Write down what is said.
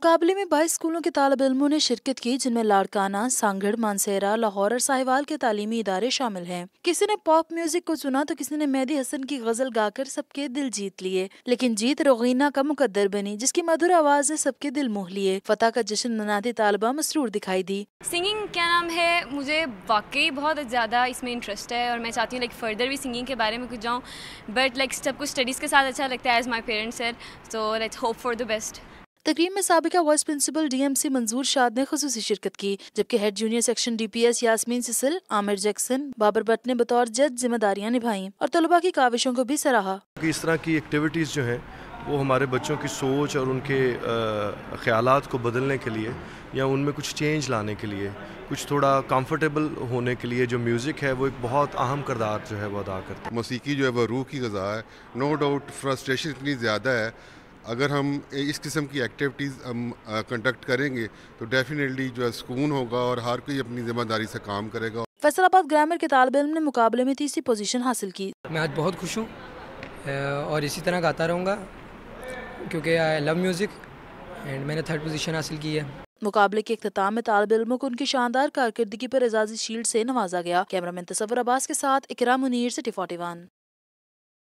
मुकाबले में 22 स्कूलों के तालिब इल्मों ने शिरकत की, जिनमें लाड़काना, सांगड़, मानसेरा, लाहौर और साहिवाल के तालीमी इदारे शामिल हैं। किसी ने पॉप म्यूजिक को चुना तो किसी ने मेहदी हसन की गजल गाकर सबके दिल जीत लिए, लेकिन जीत रोगीना का मुकद्दर बनी, जिसकी मधुर आवाज ने सबके दिल मोह लिए। फतह का जश्न मनाती तालिबा मसरूर दिखाई दी। सिंगिंग क्या नाम है, मुझे वाकई बहुत ज़्यादा इसमें इंटरेस्ट है और मैं चाहती हूँ फर्दर भी सिंगिंग के बारे में कुछ जाऊँ, बट सब कुछ स्टडीज़ के साथ अच्छा लगता है as my parents sir, so let's hope for the best. तकरीब में साबिका वाइस प्रिंसिपल DMC मंजूर शाद ने खुसूसी शिरकत की, जबकि head junior section DPS Yasmeen Cecil, Aamir Jackson, Babar Bhatt ने बतौर जज जिम्मेदारियां निभाईं और तलबा की काविशों को भी सराहा। इस तरह की एक्टिविटीज़ जो हैं वो हमारे बच्चों की सोच और उनके ख़यालात को बदलने के लिए या उनमें कुछ चेंज लाने के लिए, कुछ थोड़ा कंफर्टेबल होने के लिए जो म्यूज़िक है वो एक बहुत अहम किरदार जो है वो अदा करता है। मौसीकी जो है वो रूह की ग़िज़ा है। नो डाउट फ्रस्ट्रेशन इतनी ज़्यादा है, अगर हम इस किस्म की एक्टिविटीज़ हम कंडक्ट करेंगे तो डेफिनेटली जो है सुकून होगा और हर कोई अपनी ज़िम्मेदारी से काम करेगा। फैसलाबाद ग्रामर के तालिब इल्म ने मुकाबले में तीसरी पोजीशन हासिल की। मैं आज बहुत खुश हूँ और इसी तरह गाता रहूँगा क्योंकि आई लव म्यूज़िक एंड मैंने 3rd पोजीशन हासिल की है। मुकाबले के इख्तिताम में तालिब इल्मों को उनकी शानदार कारकर्दगी पर एजाज़ी शील्ड से नवाजा गया। कैमरामैन तसव्वुर अब्बास के साथ इकराम मुनीर, सिटी 41।